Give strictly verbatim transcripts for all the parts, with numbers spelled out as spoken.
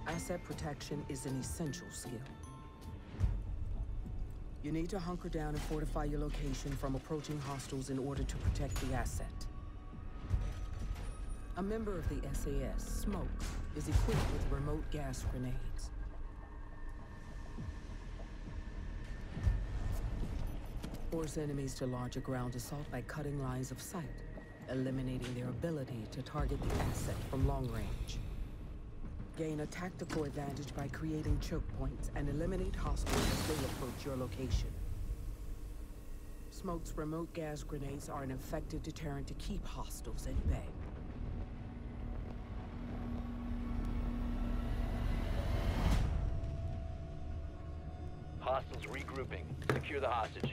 Asset protection is an essential skill. You need to hunker down and fortify your location from approaching hostiles in order to protect the asset. A member of the S A S, Smoke, is equipped with remote gas grenades. Force enemies to launch a ground assault by cutting lines of sight, eliminating their ability to target the asset from long range. Gain a tactical advantage by creating choke points and eliminate hostiles as they approach your location. Smoke's remote gas grenades are an effective deterrent to keep hostiles at bay. Hostiles regrouping. Secure the hostage.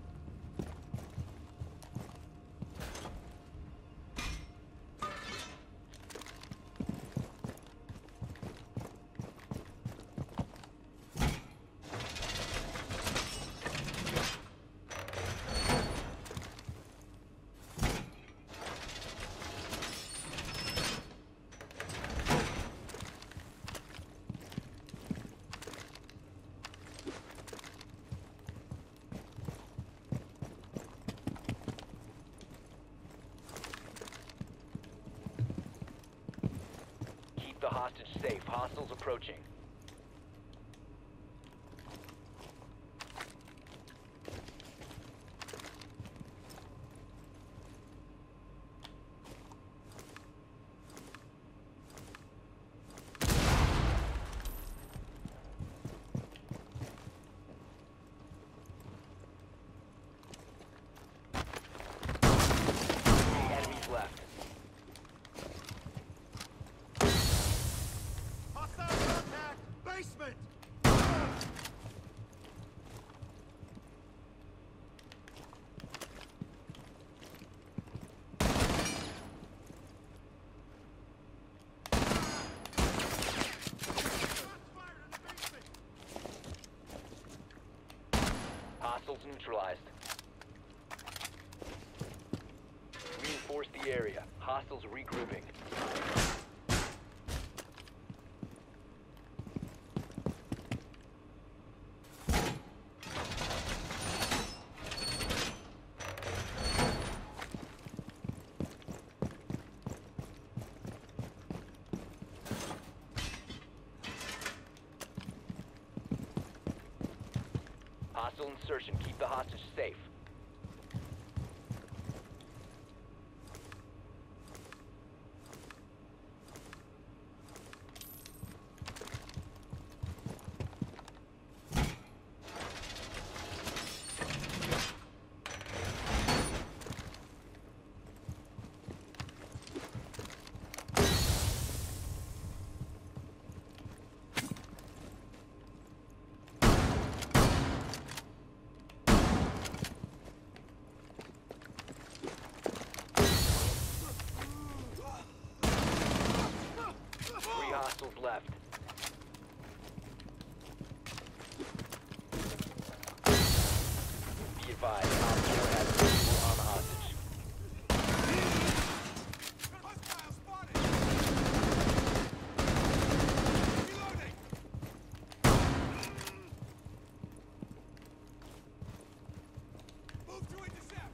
The hostage safe. Hostiles approaching. Three enemies left. Basement! Hostiles neutralized. Reinforce the area. Hostiles regrouping. Hostile insertion. Keep the hostage safe. Hostiles left. Be advised, Op four has visual on the hostage. Hostile spotted! Reloading! Move to intercept!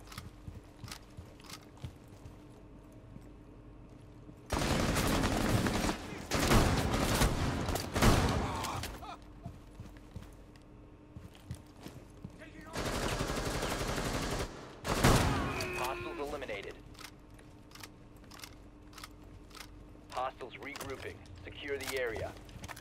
Eliminated. Hostiles regrouping. Secure the area.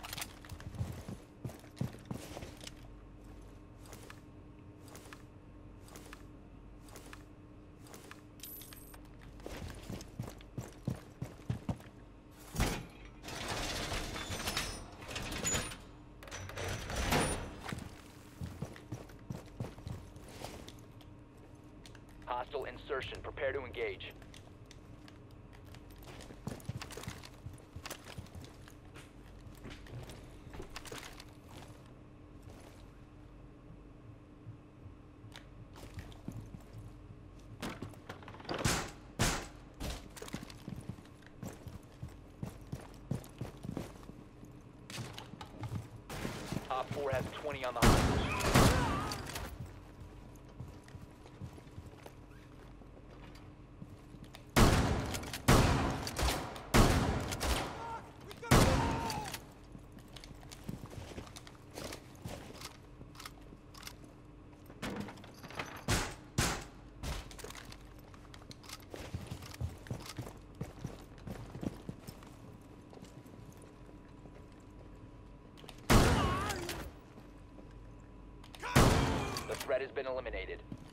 Hostile insertion. Prepare to engage. four has twenty on the hostage. The threat has been eliminated.